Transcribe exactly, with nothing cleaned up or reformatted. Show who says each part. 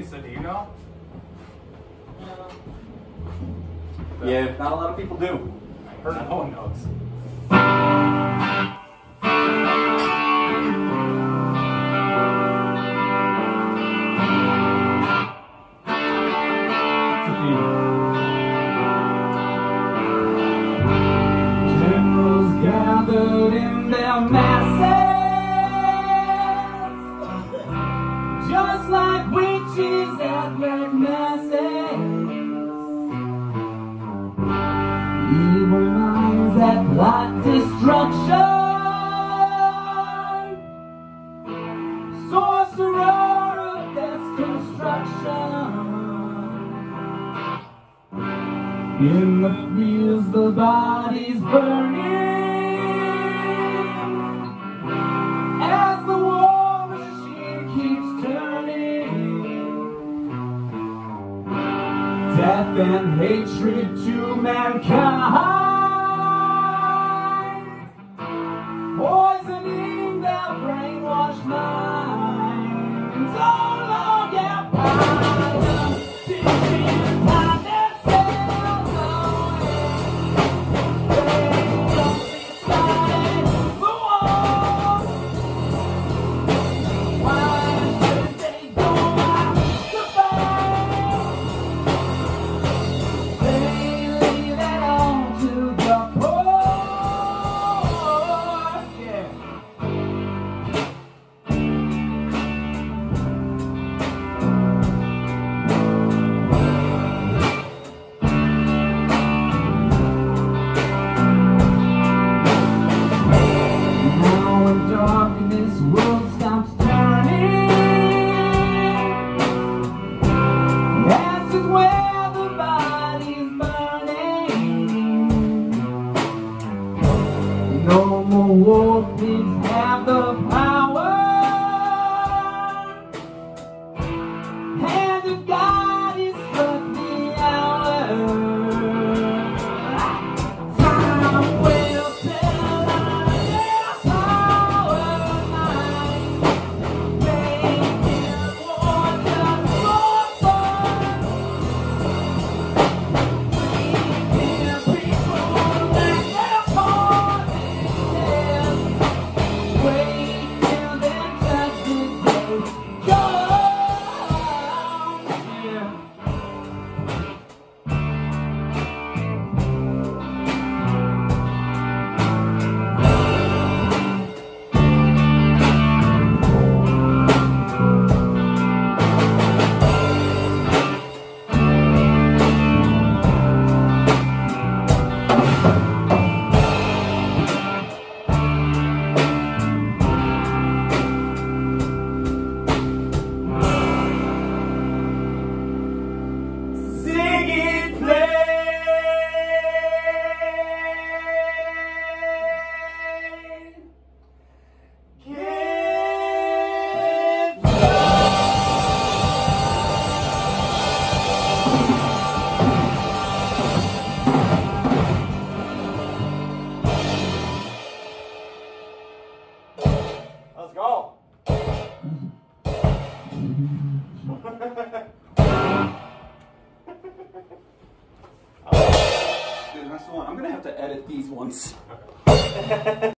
Speaker 1: Lisa, do you know?
Speaker 2: No.
Speaker 3: Yeah, not a lot of people do.
Speaker 1: I heard no one knows.
Speaker 4: Generals gathered in their masses, just like witches at red masses. Evil minds that plot destruction, sorcerer of death's construction. In the fields the bodies burning, as the war machine keeps turning. Death and hatred to mankind, poisoning their brainwashed minds. Oh Lord, yeah, power, teaching time themselves away. They don't be starting the war. Why should they go out to fight? They leave it all to the poor. Yeah. Now when darkness world stops turning, this is where the body's burning. No more war pigs have the power. Hand of God is struck the hour. Time will tell on their power line. Making war just for fun. Freaking people like their politicians. Wait till their judgment day comes. Yeah. Sing it, play. Get
Speaker 3: Let's go. Dude, that's the one. I'm gonna have to edit these ones.